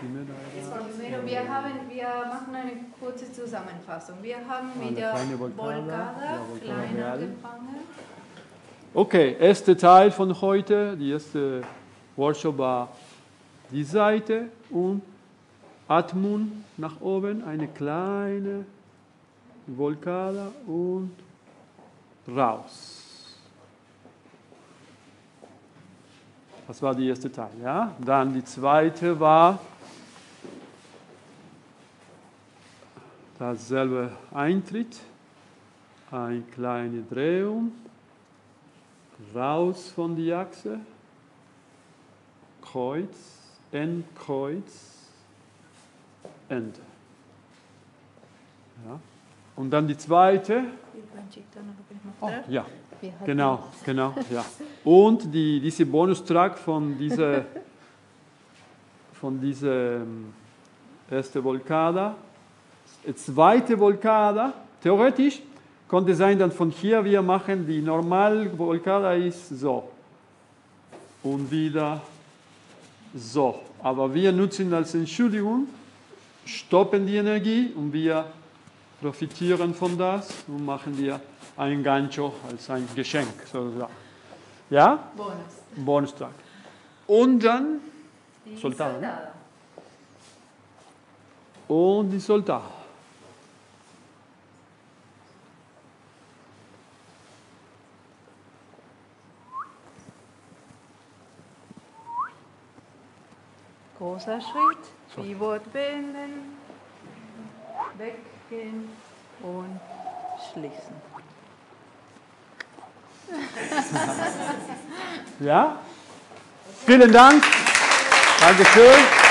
Wir machen eine kurze Zusammenfassung. Wir haben mit der Volcada klein angefangen. Okay, erster Teil von heute, die erste Workshop war die Seite und Atmung nach oben, eine kleine Volcada und raus. Das war der erste Teil, ja? Dann die zweite war dasselbe Eintritt, eine kleine Drehung, raus von der Achse, Kreuz, Endkreuz, Ende. Ja. Und dann die zweite. Oh, ja, genau, ja. Und diese Bonustrack von dieser erste Volcada, zweite Volcada, theoretisch konnte sein, dass von hier wir machen, die normale Volcada ist so und wieder so. Aber wir nutzen als Entschuldigung, stoppen die Energie und wir profitieren von das und machen wir ein Gancho als ein Geschenk sozusagen. Ja? Bonustrack. Und dann Die Soltada. Soldada. Und die Soltada. Großer Schritt, Pivot beenden, weggehen und schließen. Ja? Vielen Dank. Dankeschön.